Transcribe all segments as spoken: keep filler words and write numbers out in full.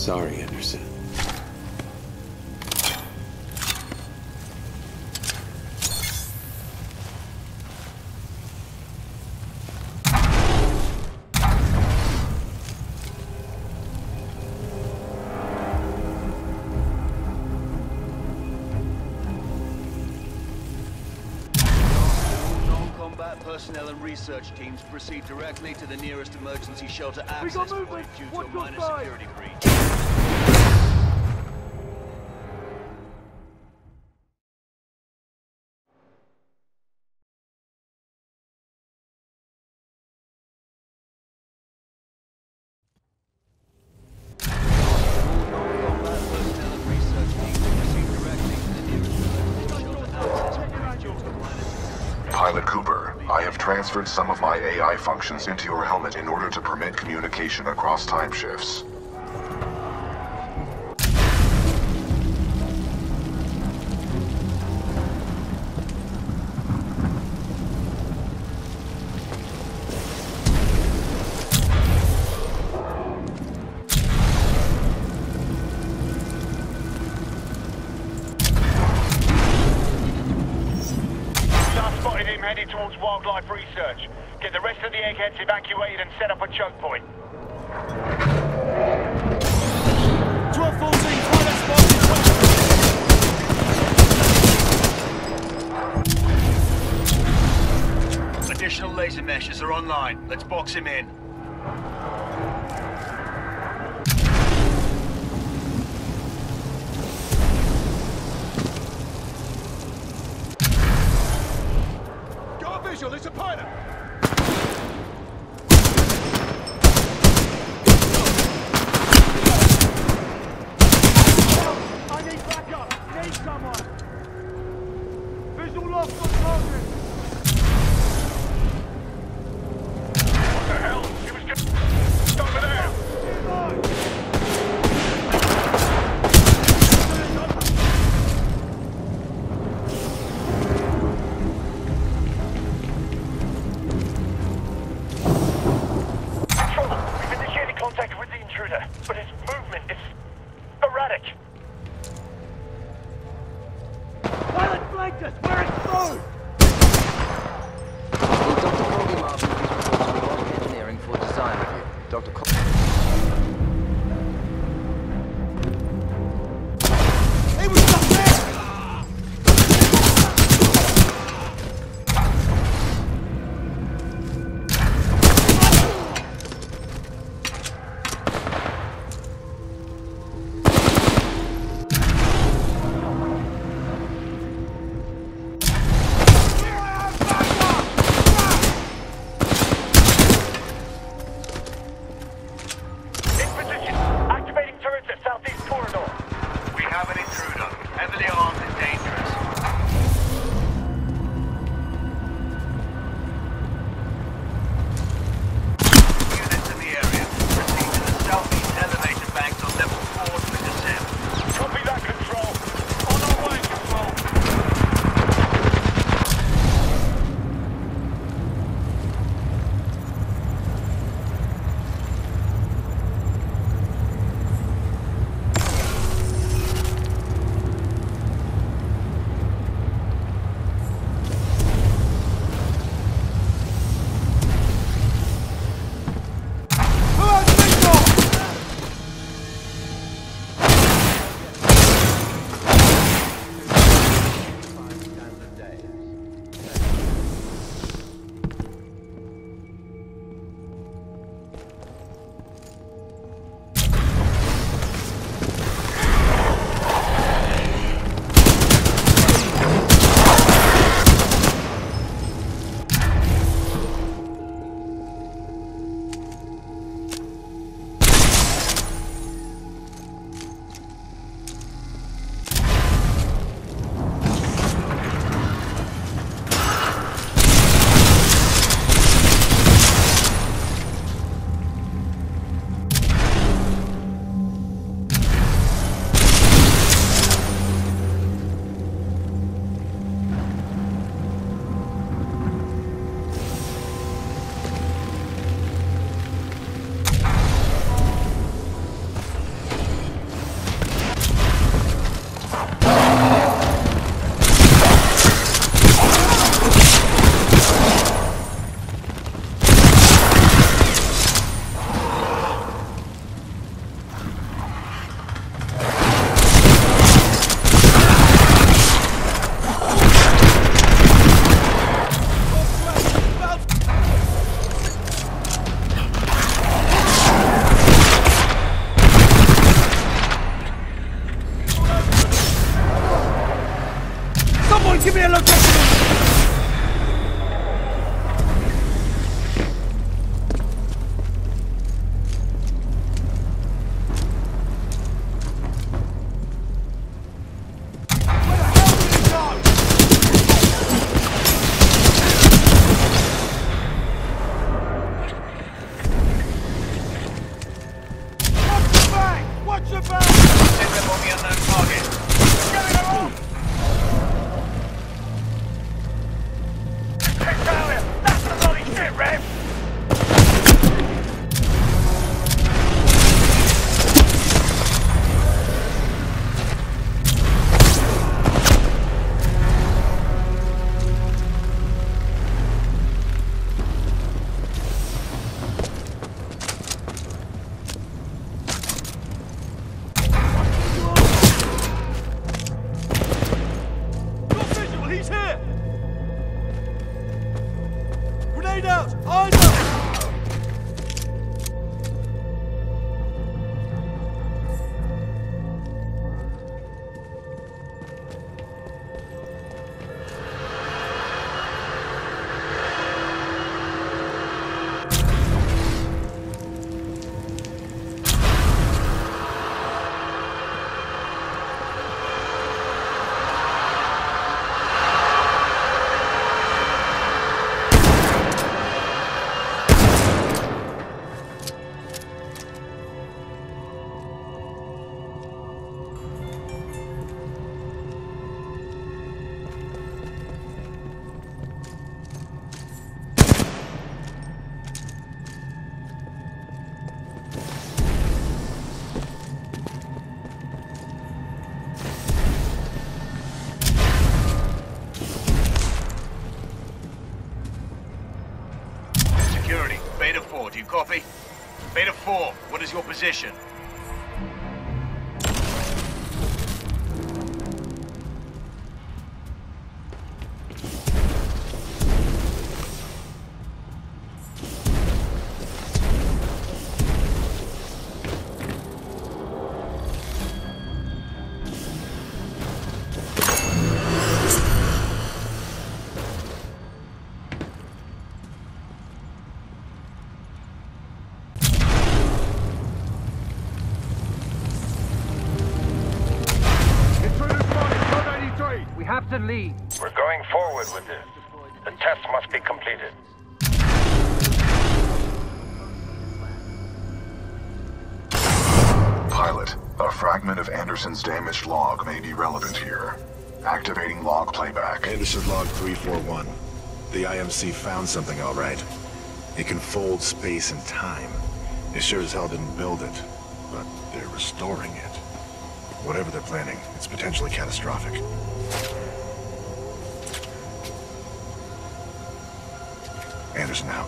sorry, Anderson. Personnel and research teams proceed directly to the nearest emergency shelter access point due to a minor security breach. Pilot Cooper, I have transferred some of my A I functions into your helmet in order to permit communication across time shifts. Heading towards wildlife research. Get the rest of the eggheads evacuated and set up a choke point. twelve fourteen, pilot spotted. Additional laser meshes are online. Let's box him in. It's a pilot! I need backup! Need someone! Visual lost on target! What the hell? He was just over there! But his movement is erratic. Pilot flanked us! We're exposed! Will Doctor Colby Martin please report to robotic engineering for design review? Doctor Colby... He was up there! Someone give me a location! Beta four, do you copy? Beta four, what is your position? To lead. We're going forward with this. The test must be completed. Pilot, a fragment of Anderson's damaged log may be relevant here. Activating log playback. Anderson log three four one. The I M C found something all right. It can fold space and time. They sure as hell didn't build it, but they're restoring it. Whatever they're planning, it's potentially catastrophic. Anderson out.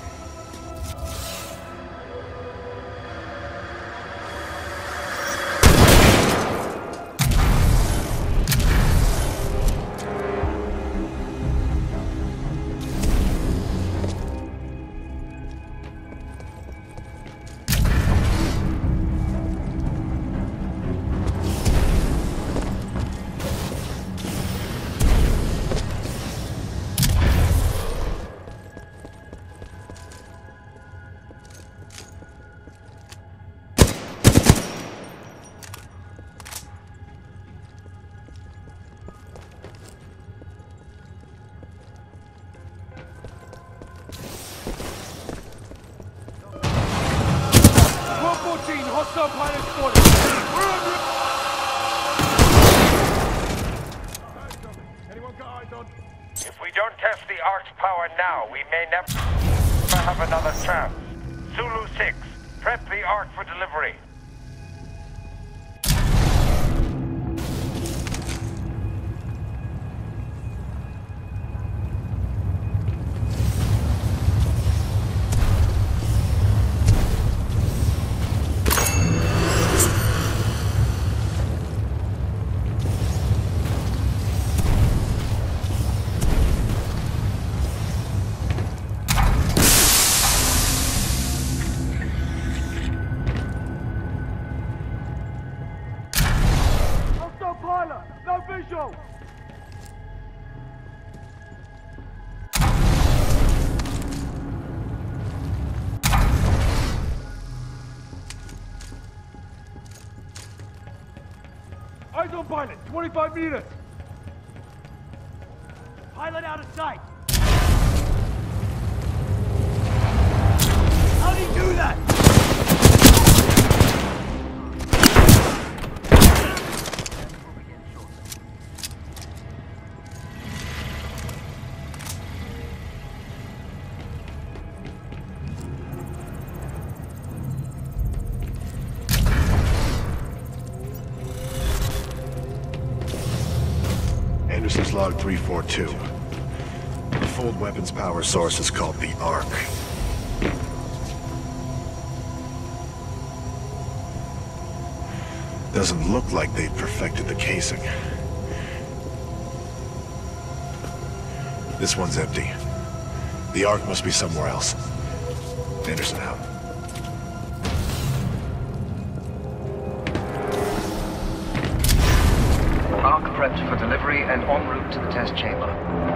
Hostile pilot spotted! Anyone got eyes on? If we don't test the Ark's power now, we may never have another chance. Zulu six, prep the Ark for delivery. on pilot, twenty-five meters! Pilot out of sight! How'd he do that? Anderson's log three four two. The fold weapons power source is called the Ark. Doesn't look like they've perfected the casing. This one's empty. The Ark must be somewhere else. Anderson out. Ark prepped for delivery and en route to the test chamber.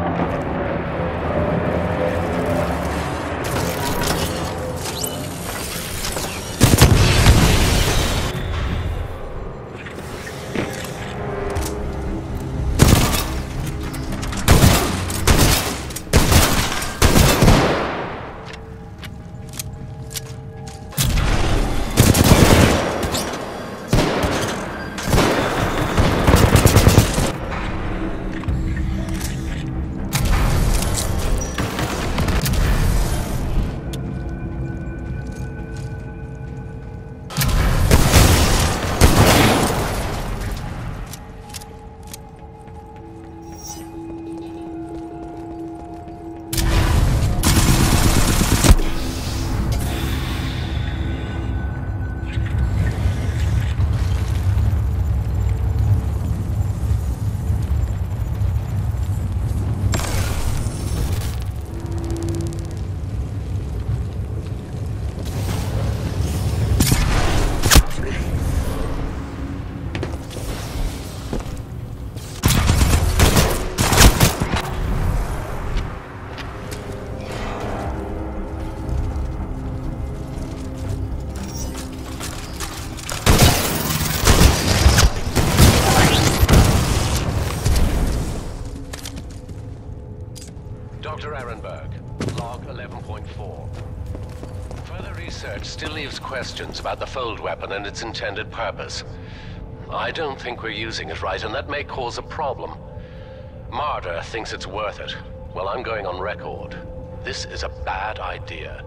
Doctor Ehrenberg, log eleven point four. Further research still leaves questions about the fold weapon and its intended purpose. I don't think we're using it right, and that may cause a problem. Marder thinks it's worth it. Well, I'm going on record. This is a bad idea.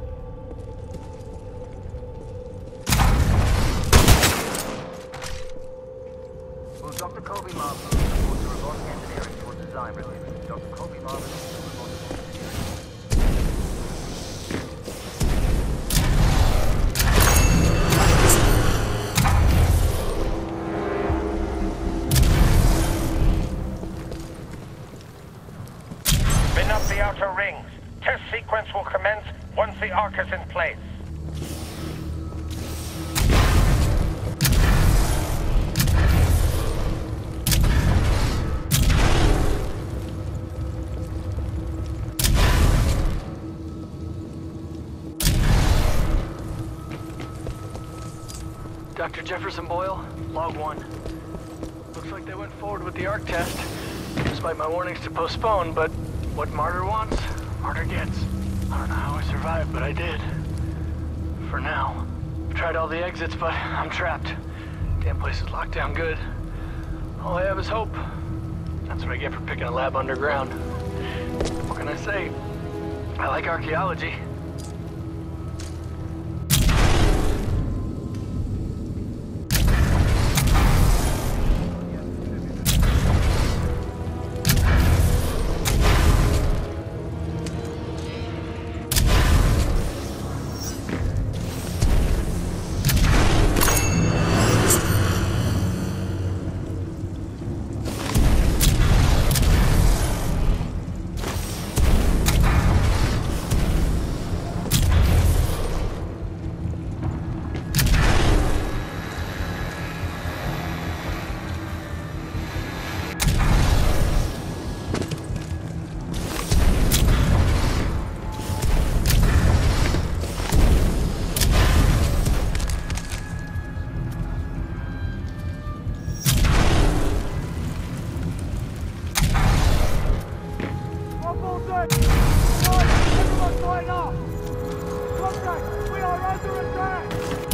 Will Doctor Colby Marvin report to robotic engineering for design review? Doctor Colby Marvin to robotic engineering. Spin up the outer rings. Test sequence will commence once the Ark is in place. Doctor Jefferson Boyle, log one. Looks like they went forward with the Ark test, despite my warnings to postpone, but what Marder wants, Marder gets. I don't know how I survived, but I did. For now. I've tried all the exits, but I'm trapped. Damn place is locked down good. All I have is hope. That's what I get for picking a lab underground. What can I say? I like archaeology. Listen! Guys, everyone line up! Contact! We are under attack!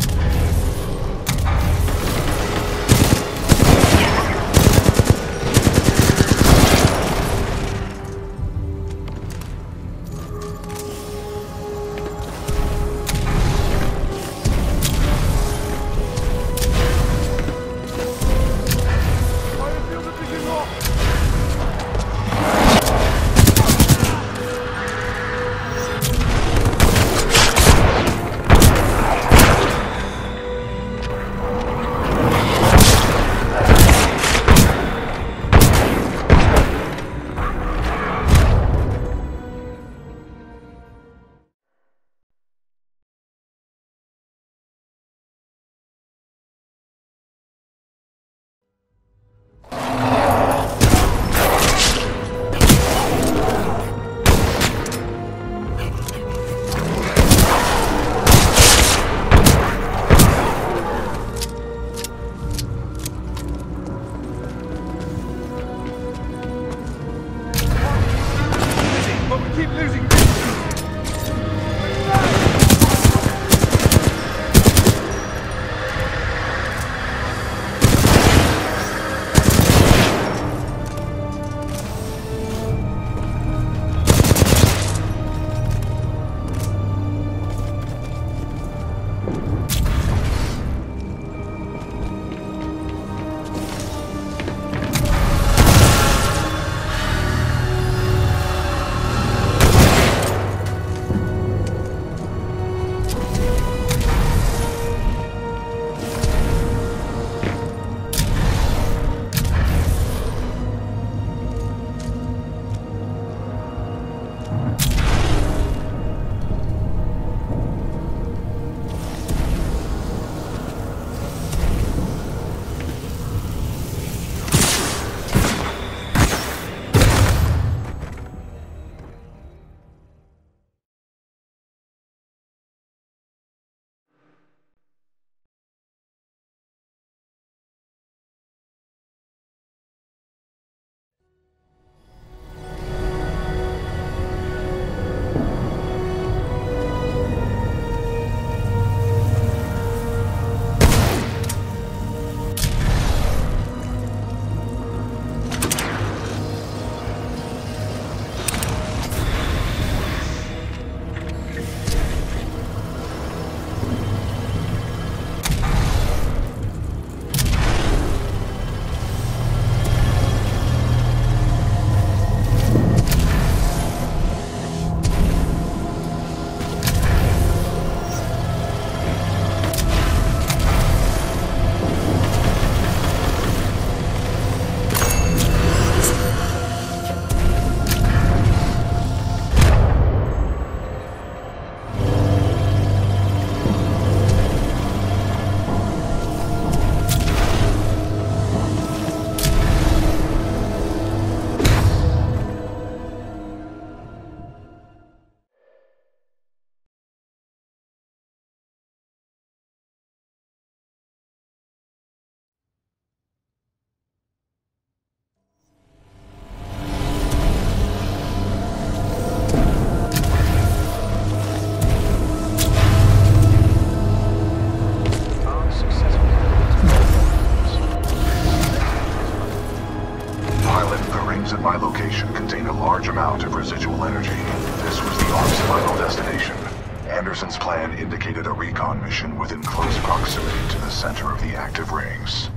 Anderson's plan indicated a recon mission within close proximity to the center of the active rings.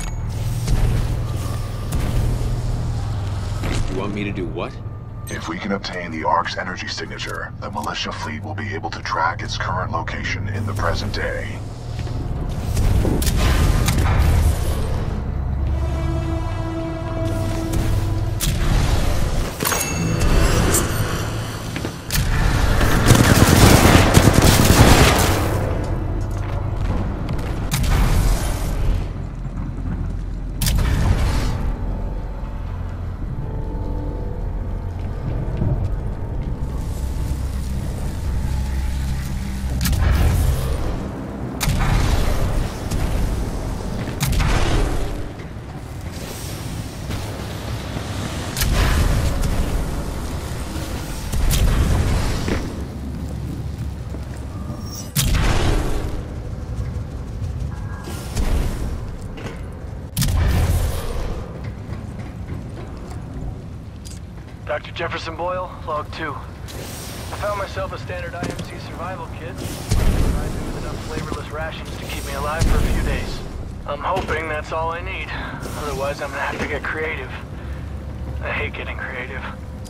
You want me to do what? If we can obtain the Ark's energy signature, the militia fleet will be able to track its current location in the present day. Jefferson Boyle, log two. I found myself a standard I M C survival kit. Provides me with enough flavorless rations to keep me alive for a few days. I'm hoping that's all I need. Otherwise, I'm gonna have to get creative. I hate getting creative.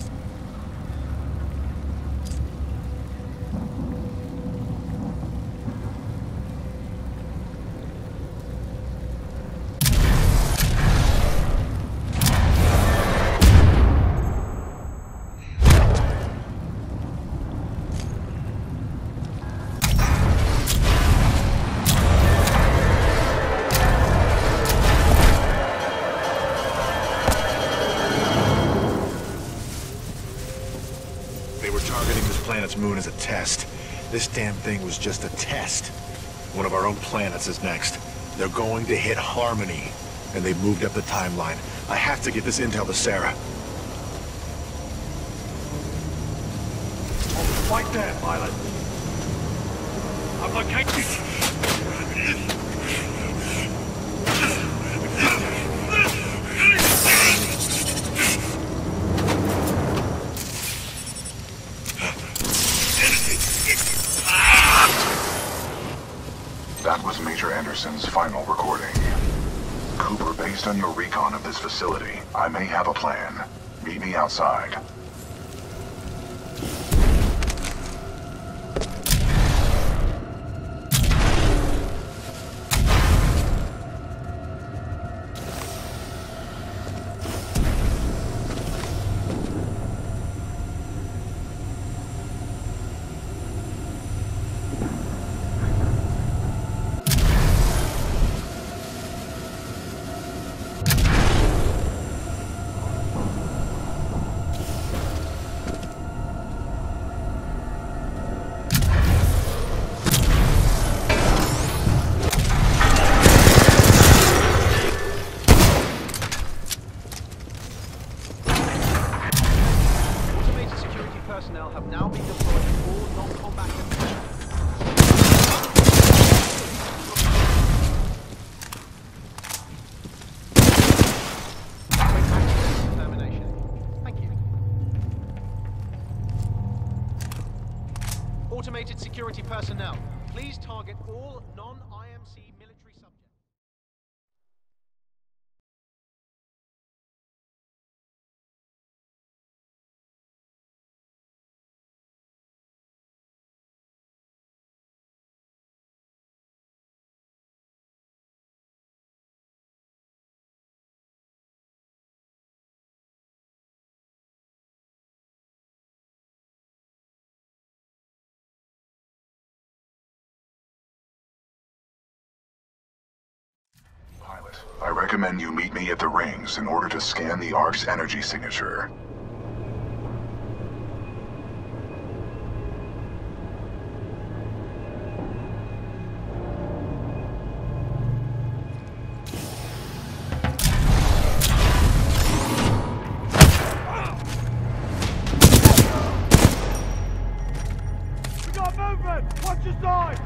Planet's moon as a test. This damn thing was just a test. One of our own planets is next. They're going to hit Harmony, and they moved up the timeline. I have to get this intel to Sarah. Oh, right there, pilot. I've located... That was Major Anderson's final recording. Cooper, based on your recon of this facility, I may have a plan. Meet me outside. Personnel have now been deployed in all non-combat conditions. Termination. Thank you. Automated security personnel, please target all non-I M C military subjects. Pilot, I recommend you meet me at the rings in order to scan the Ark's energy signature. We got movement! Watch your side!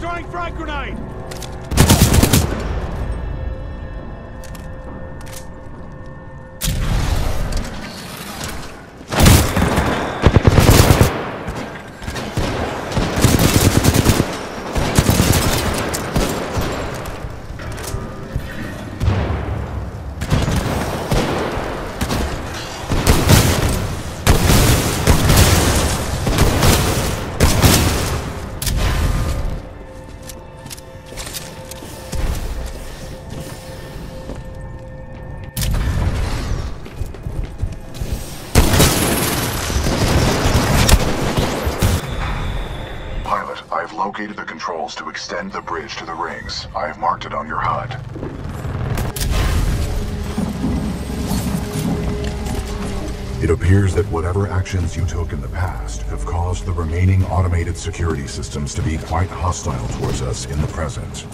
Throwing frag grenade! Located the controls to extend the bridge to the rings. I have marked it on your H U D. It appears that whatever actions you took in the past have caused the remaining automated security systems to be quite hostile towards us in the present.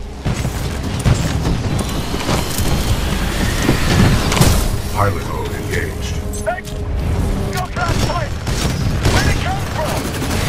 Pilot mode engaged. Hey! Got that fight! Where'd it come from?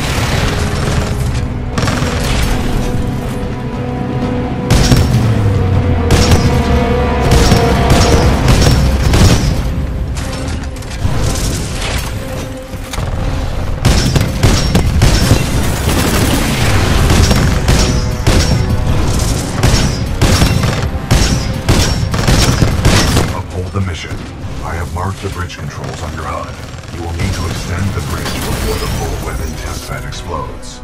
The mission. I have marked the bridge controls on your H U D. You will need to extend the bridge before the full weapon test bed explodes.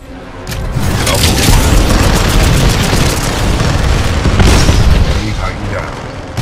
Enemy Titan down.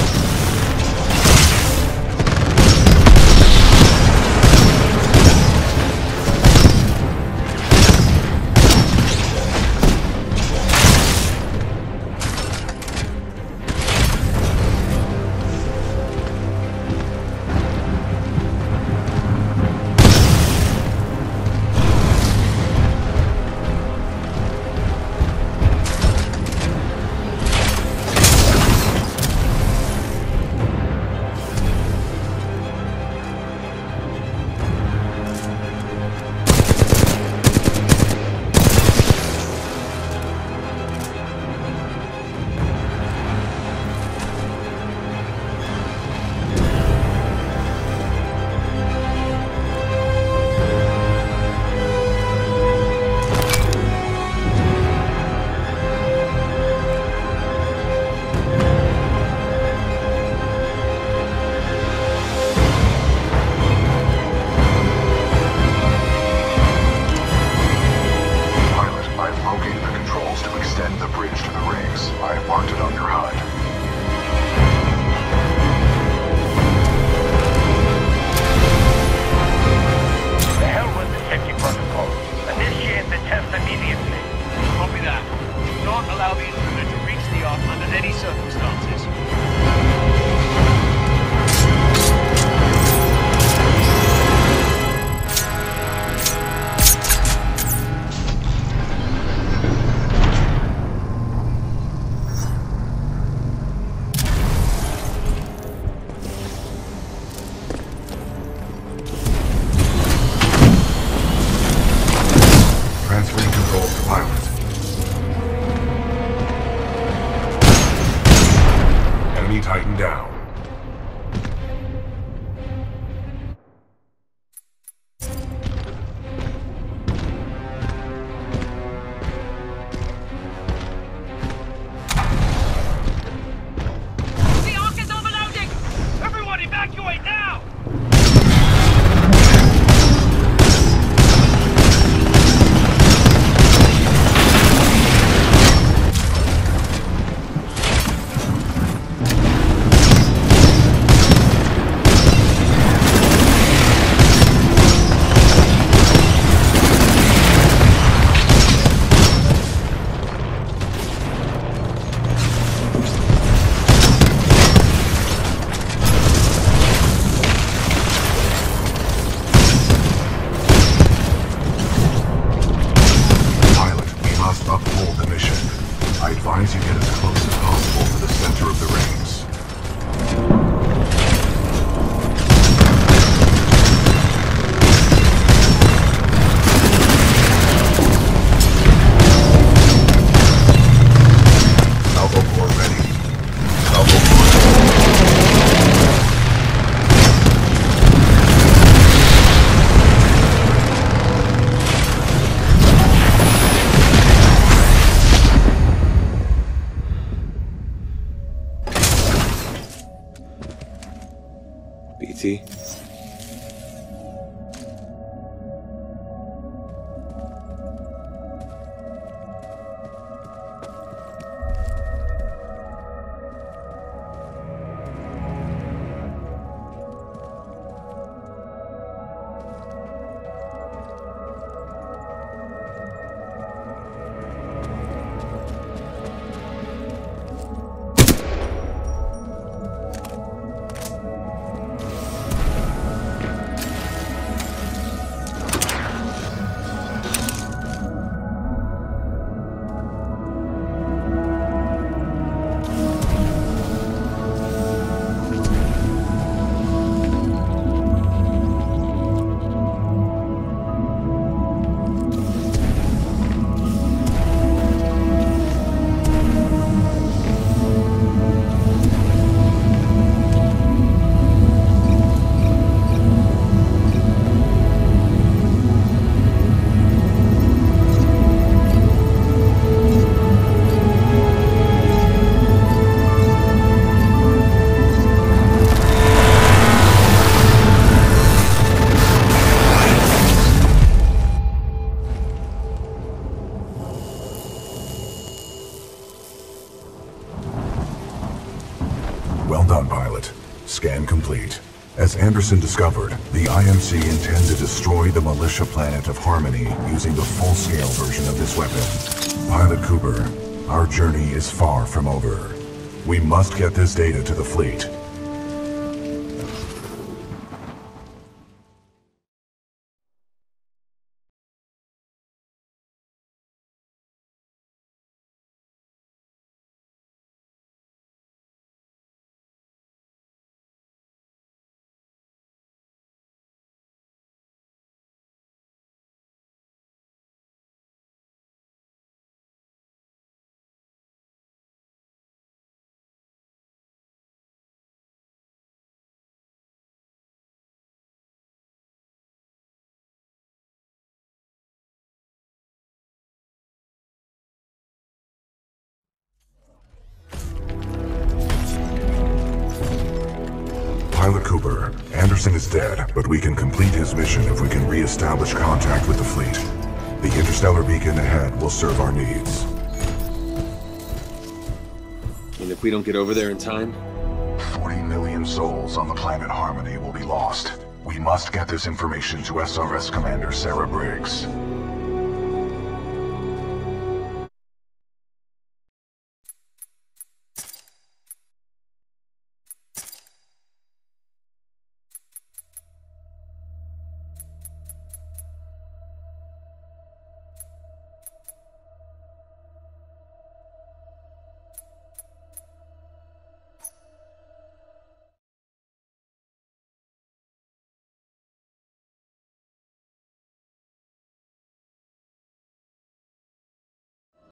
Titan down. The Ark is overloading! Everyone evacuate now! You get as close as possible to the center of the rings. T. Well done, pilot. Scan complete. As Anderson discovered, the I M C intend to destroy the militia planet of Harmony using the full-scale version of this weapon. Pilot Cooper, our journey is far from over. We must get this data to the fleet. Pilot Cooper, Anderson is dead, but we can complete his mission if we can re-establish contact with the fleet. The interstellar beacon ahead will serve our needs. And if we don't get over there in time? forty million souls on the planet Harmony will be lost. We must get this information to S R S Commander Sarah Briggs.